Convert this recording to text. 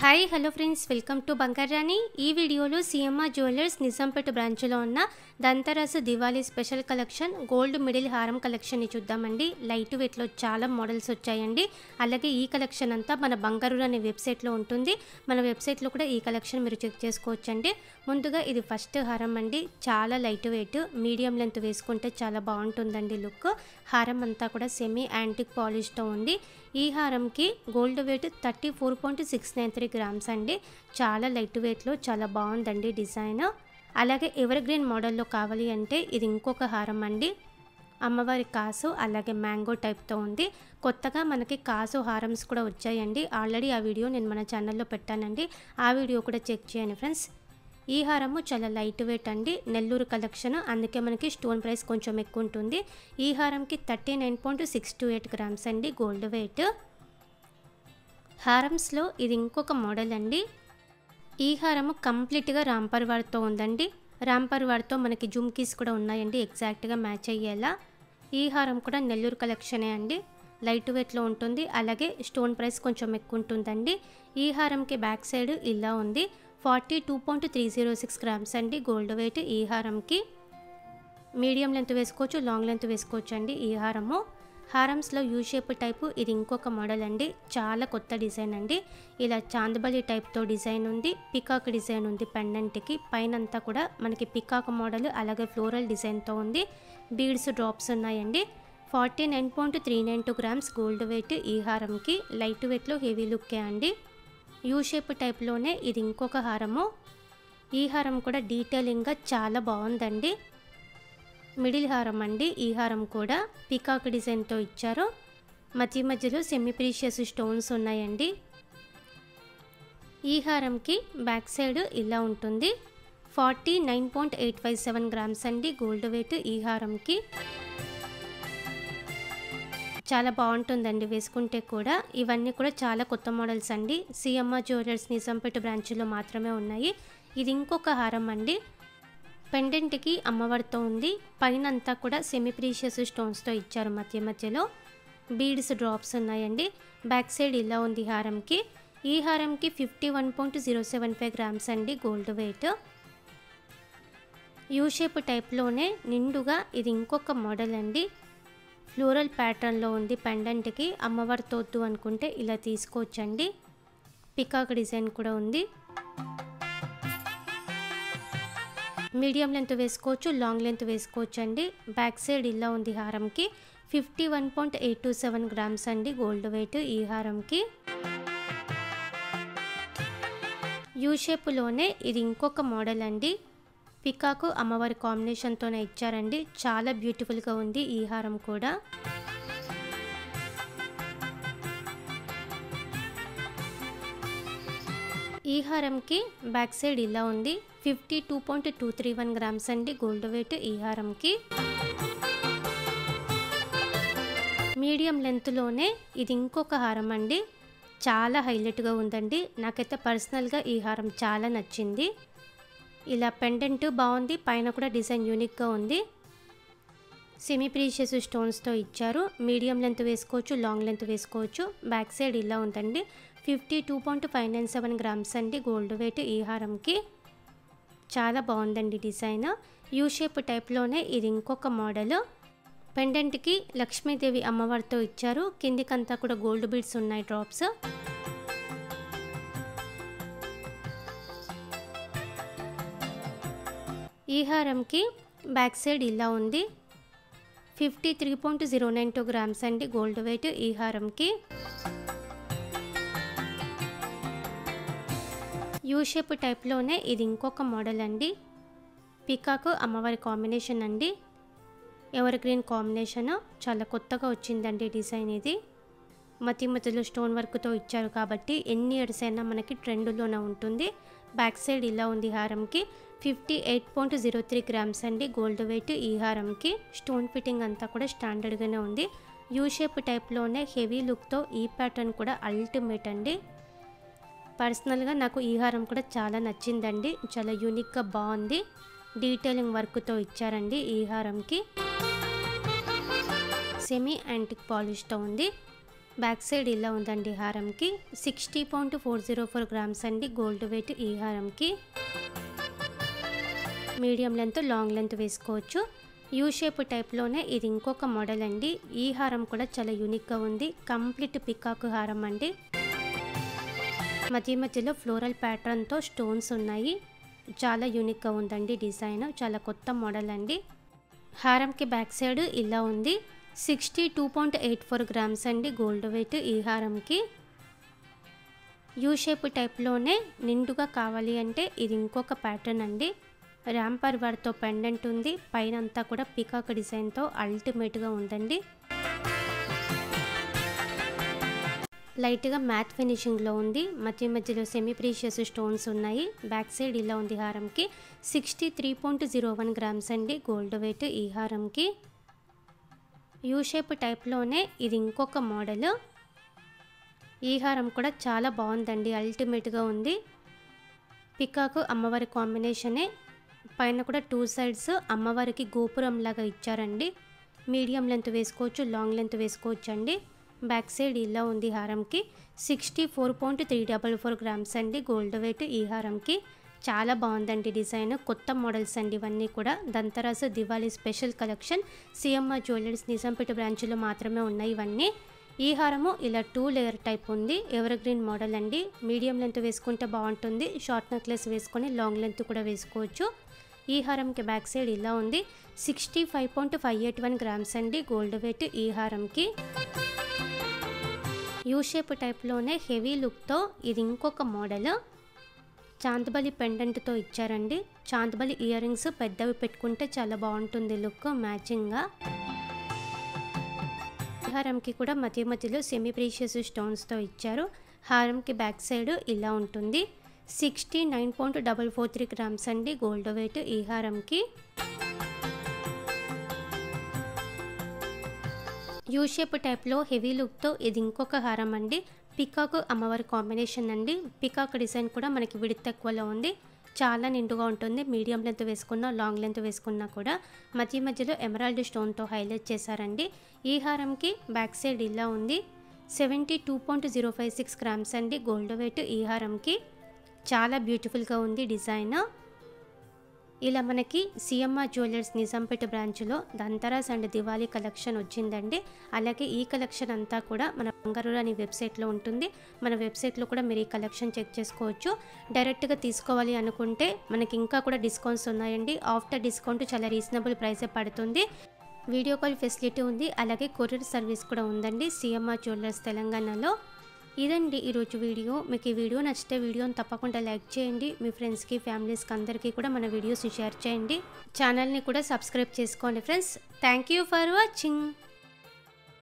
Hi hello friends, welcome to Bangarani. ఈ వీడియోలో CMR jewellers Nizampet బ్రాంచ్లో ఉన్న Dhanteras Diwali special collection gold middle హారం కలెక్షన్ని చూద్దామండి. లైట్ వెయిట్లో చాలా మోడల్స్ వచ్చాయండి. అలాగే ఈ కలెక్షన్ అంతా మన బంగారు అనే వెబ్సైట్లో ఉంటుంది. మన వెబ్సైట్లో కూడా ఈ కలెక్షన్ మీరు చెక్ చేసుకోవచ్చండి. ముందుగా ఇది ఫస్ట్ హారం అండి. చాలా లైట్ వెయిట్, మీడియం లెంత్ వేసుకుంటే చాలా బాగుంటుందండి లుక్. హారం అంతా కూడా సెమీ యాంటిక్ పాలిష్తో ఉంది. ఈ హారంకి గోల్డ్ వెయిట్ 34.693 గ్రామ్స్ అండి. చాలా లైట్ వెయిట్లో చాలా బాగుందండి డిజైన్. అలాగే ఎవర్ గ్రీన్ మోడల్లో కావాలి అంటే ఇది ఇంకొక హారం అండి. అమ్మవారి కాసు అలాగే మ్యాంగో టైప్తో ఉంది. కొత్తగా మనకి కాసు హారమ్స్ కూడా వచ్చాయండి. ఆల్రెడీ ఆ వీడియో నేను మన ఛానల్లో పెట్టానండి. ఆ వీడియో కూడా చెక్ చేయండి ఫ్రెండ్స్. ఈ హారము చాలా లైట్ వెయిట్ అండి. నెల్లూరు కలెక్షన్, అందుకే మనకి స్టోన్ ప్రైస్ కొంచెం ఎక్కువ ఉంటుంది. ఈ హారంకి 39.628 గ్రామ్స్ అండి గోల్డ్ వెయిట్. హారమ్స్లో ఇది ఇంకొక మోడల్ అండి. ఈ హారము కంప్లీట్గా రాంపర్ వాడ్తో ఉందండి. రాంపర్ వాడ్తో మనకి జుమ్కీస్ కూడా ఉన్నాయండి, ఎగ్జాక్ట్గా మ్యాచ్ అయ్యేలా. ఈ హారం కూడా నెల్లూరు కలెక్షనే అండి. లైట్ వెయిట్లో ఉంటుంది. అలాగే స్టోన్ ప్రైస్ కొంచెం ఎక్కువ ఉంటుందండి. ఈ హారంకి బ్యాక్ సైడ్ ఇలా ఉంది. 42.306 గ్రామ్స్ అండి గోల్డ్ వెయిట్. ఈ హారంకి మీడియం లెంత్ వేసుకోవచ్చు, లాంగ్ లెంత్ వేసుకోవచ్చు అండి. ఈ హారము హారమ్స్లో యూ షేప్ టైపు ఇది ఇంకొక మోడల్ అండి. చాలా కొత్త డిజైన్ అండి. ఇలా చాందబలి టైప్తో డిజైన్ ఉంది. పికాక్ డిజైన్ ఉంది పెండెంట్కి. పైన అంతా కూడా మనకి పికాక్ మోడల్ అలాగే ఫ్లోరల్ డిజైన్తో ఉంది. బీడ్స్ డ్రాప్స్ ఉన్నాయండి. 49.392 గ్రామ్స్ గోల్డ్ వెయిట్. ఈ హారంకి లైట్ వెయిట్లో హెవీ లుక్కే అండి. యూ షేప్ టైప్లోనే ఇది ఇంకొక హారము. ఈ హారం కూడా డీటెయిలింగ్గా చాలా బాగుందండి. మిడిల్ హారం అండి. ఈ హారం కూడా పికాక్ డిజైన్తో ఇచ్చారు. మధ్య మధ్యలో సెమీ ప్రీషియస్ స్టోన్స్ ఉన్నాయండి. ఈ హారంకి బ్యాక్ సైడ్ ఇలా ఉంటుంది. 49.857 గ్రామ్స్ అండి గోల్డ్ వెయిట్. ఈ హారంకి చాలా బాగుంటుందండి వేసుకుంటే కూడా. ఇవన్నీ కూడా చాలా కొత్త మోడల్స్ అండి. సిఎంఆర్ జ్యువెలర్స్ నిజాంపేట బ్రాంచ్లో మాత్రమే ఉన్నాయి. ఇది ఇంకొక హారం అండి. పెండెంట్కి అమ్మవారితో ఉంది. పైన అంతా కూడా సెమీ ప్రీషియస్ స్టోన్స్తో ఇచ్చారు. మధ్య మధ్యలో బీడ్స్ డ్రాప్స్ ఉన్నాయండి. బ్యాక్ సైడ్ ఇలా ఉంది హారంకి. ఈ హారంకి 51.075 గ్రామ్స్ అండి గోల్డ్ వెయిట్. యూ షేప్ టైప్లోనే నిండుగా ఇది ఇంకొక మోడల్ అండి. ఫ్లోరల్ ప్యాటర్న్లో ఉంది. పెండెంట్కి అమ్మవారితో వద్దు అనుకుంటే ఇలా తీసుకోవచ్చండి. పికాక్ డిజైన్ కూడా ఉంది. మీడియం లెంత్ వేసుకోవచ్చు, లాంగ్ లెంత్ వేసుకోవచ్చు అండి. బ్యాక్ సైడ్ ఇలా ఉంది హారంకి. 51.827 గ్రామ్స్ అండి గోల్డ్ వెయిట్. ఈ హారంకి యూ షేప్లోనే ఇది ఇంకొక మోడల్ అండి. పికాకు అమ్మవారి కాంబినేషన్తోనే ఇచ్చారండి. చాలా బ్యూటిఫుల్గా ఉంది ఈ హారం కూడా. ఈ హారంకి బ్యాక్ సైడ్ ఇలా ఉంది. 52.231 గ్రామ్స్ అండి గోల్డ్ వెయిట్. ఈ హారంకి మీడియం లెంత్లోనే ఇది ఇంకొక హారం అండి. చాలా హైలైట్గా ఉందండి. నాకైతే పర్సనల్గా ఈ హారం చాలా నచ్చింది. ఇలా పెండెంట్ బాగుంది. పైన కూడా డిజైన్ యూనిక్గా ఉంది. సెమీ ప్రీషియస్ స్టోన్స్తో ఇచ్చారు. మీడియం లెంత్ వేసుకోవచ్చు, లాంగ్ లెంత్ వేసుకోవచ్చు. బ్యాక్ సైడ్ ఇలా ఉందండి. 52.597 గ్రామ్స్ అండి గోల్డ్ వెయిట్. ఈ హారంకి చాలా బాగుందండి డిజైన్. యూ షేప్ టైప్లోనే ఇది ఇంకొక మోడల్. పెండెంట్కి లక్ష్మీదేవి అమ్మవారితో ఇచ్చారు. కిందికంతా కూడా గోల్డ్ బీడ్స్ ఉన్నాయి, డ్రాప్స్. ఈ హారంకి బ్యాక్ సైడ్ ఇలా ఉంది. 53.092 గ్రామ్స్ అండి గోల్డ్ వెయిట్. ఈ హారంకి యూ షేప్ టైప్లోనే ఇది ఇంకొక మోడల్ అండి. పికాకు అమ్మవారి కాంబినేషన్ అండి. ఎవర్ గ్రీన్ కాంబినేషన్ చాలా కొత్తగా వచ్చిందండి డిజైన్ ఇది. మధ్య మధ్యలో స్టోన్ వర్క్తో ఇచ్చారు కాబట్టి ఎన్ని ఇయర్స్ అయినా మనకి ట్రెండ్లోనే ఉంటుంది. బ్యాక్ సైడ్ ఇలా ఉంది హారంకి. 58.03 గ్రామ్స్ అండి గోల్డ్ వెయిట్. ఈ హారంకి స్టోన్ ఫిట్టింగ్ అంతా కూడా స్టాండర్డ్గానే ఉంది. యూ షేప్ టైప్లోనే హెవీ లుక్తో ఈ ప్యాటర్న్ కూడా అల్టిమేట్ అండి. పర్సనల్గా నాకు ఈ హారం కూడా చాలా నచ్చిందండి. చాలా యూనిక్గా బాగుంది. డీటెయిలింగ్ వర్క్తో ఇచ్చారండి. ఈ హారంకి సెమీ యాంటిక్ పాలిష్తో ఉంది. బ్యాక్ సైడ్ ఇలా ఉందండి హారంకి. 60.404 గ్రామ్స్ అండి గోల్డ్ వెయిట్ ఈ హారంకి. మీడియం లెంత్ లాంగ్ లెంత్ వేసుకోవచ్చు. యూ షేప్ టైప్లోనే ఇది ఇంకొక మోడల్ అండి. ఈ హారం కూడా చాలా యూనిక్గా ఉంది. కంప్లీట్ పికాక్ హారం అండి. మధ్య మధ్యలో ఫ్లోరల్ ప్యాటర్న్తో స్టోన్స్ ఉన్నాయి. చాలా యూనిక్గా ఉందండి డిజైన్. చాలా కొత్త మోడల్ అండి. హారంకి బ్యాక్ సైడ్ ఇలా ఉంది. 62.84 గ్రామ్స్ అండి గోల్డ్ వెయిట్ ఈ హారంకి. యూ షేప్ టైప్లోనే నిండుగా కావాలి అంటే ఇది ఇంకొక ప్యాటర్న్ అండి. ర్యాంపర్ వర్తో పెండెంట్ ఉంది. పైన అంతా కూడా పికాక్ డిజైన్తో అల్టిమేట్గా ఉందండి. లైట్గా మ్యాట్ ఫినిషింగ్లో ఉంది. మధ్య మధ్యలో సెమీ ప్రీషియస్ స్టోన్స్ ఉన్నాయి. బ్యాక్ సైడ్ ఇలా ఉంది హారంకి. 63.01 గ్రామ్స్ అండి గోల్డ్ వెయిట్ ఈ హారంకి. యూ షేప్ టైప్లోనే ఇది ఇంకొక మోడల్. ఈ హారం కూడా చాలా బాగుందండి. అల్టిమేట్గా ఉంది. పికాక్ అమ్మవారి కాంబినేషనే. పైన కూడా 2 సైడ్స్ అమ్మవారికి గోపురం లాగా ఇచ్చారండి. మీడియం లెంత్ వేసుకోవచ్చు, లాంగ్ లెంత్ వేసుకోవచ్చు అండి. బ్యాక్ సైడ్ ఇలా ఉంది హారంకి. 64.344 గ్రామ్స్ అండి గోల్డ్ వెయిట్ ఈ హారంకి. చాలా బాగుందండి డిజైన్. కొత్త మోడల్స్ అండి ఇవన్నీ కూడా. Dhanteras Diwali special collection. CMR jewellers Nizampet బ్రాంచ్లో మాత్రమే ఉన్నాయి ఇవన్నీ. ఈ హారము ఇలా 2 లేయర్ టైప్ ఉంది. ఎవర్ గ్రీన్ మోడల్ అండి. మీడియం లెంత్ వేసుకుంటే బాగుంటుంది. షార్ట్ నెక్లెస్ వేసుకొని లాంగ్ లెంత్ కూడా వేసుకోవచ్చు. ఈ హారంకి బ్యాక్ సైడ్ ఇలా ఉంది. 65.581 గ్రామ్స్ అండి గోల్డ్ వెయిట్ ఈ హారంకి. యూ షేప్ టైప్లోనే హెవీ లుక్తో ఇది ఇంకొక మోడల్. చాందబలి పెండెంట్తో ఇచ్చారండి. చాందబలి ఇయర్ రింగ్స్ పెద్దవి పెట్టుకుంటే చాలా బాగుంటుంది లుక్ మ్యాచింగ్గా. హారంకి కూడా మధ్య మధ్యలో సెమీ ప్రీషియస్ స్టోన్స్తో ఇచ్చారు. హారంకి బ్యాక్ సైడ్ ఇలా ఉంటుంది. 69.443 గ్రామ్స్ అండి గోల్డ్ వెయిట్ ఈ హారంకి. యూ షేప్ టైప్లో హెవీ లుక్తో ఇది ఇంకొక హారం అండి. పికాక్ అమ్మవారి కాంబినేషన్ అండి. పికాక్ డిజైన్ కూడా మనకి విడ్త్ ఎక్కువలో ఉంది. చాలా నిండుగా ఉంటుంది. మీడియం లెంత్ వేసుకున్నా లాంగ్ లెంత్ వేసుకున్నా కూడా. మధ్య మధ్యలో ఎమరాల్డ్ స్టోన్తో హైలైట్ చేశారండి. ఈ హారంకి బ్యాక్ సైడ్ ఇలా ఉంది. 72.056 గ్రామ్స్ అండి గోల్డ్ వెయిట్ ఈ హారంకి. చాలా బ్యూటిఫుల్గా ఉంది డిజైన్. ఇలా మనకి సిఎంఆర్ జ్యువెలర్స్ నిజాంపేట బ్రాంచ్లో దంతరాస్ అండ్ దివాళీ కలెక్షన్ వచ్చిందండి. అలాగే ఈ కలెక్షన్ అంతా కూడా మన బంగారు రాణి వెబ్సైట్లో ఉంటుంది. మన వెబ్సైట్లో కూడా మీరు ఈ కలెక్షన్ చెక్ చేసుకోవచ్చు. డైరెక్ట్గా తీసుకోవాలి అనుకుంటే మనకి ఇంకా కూడా డిస్కౌంట్స్ ఉన్నాయండి. ఆఫ్టర్ డిస్కౌంట్ చాలా రీజనబుల్ ప్రైసే పడుతుంది. వీడియో కాల్ ఫెసిలిటీ ఉంది. అలాగే కొరియర్ సర్వీస్ కూడా ఉందండి సిఎంఆర్ జ్యువెలర్స్ తెలంగాణలో. ఇదండి ఈరోజు వీడియో. మీకు ఈ వీడియో నచ్చితే వీడియోని తప్పకుండా లైక్ చేయండి. మీ ఫ్రెండ్స్కి ఫ్యామిలీస్కి అందరికీ కూడా మన వీడియోస్ షేర్ చేయండి. ఛానల్ని కూడా సబ్స్క్రైబ్ చేసుకోండి friends. Thank you for watching.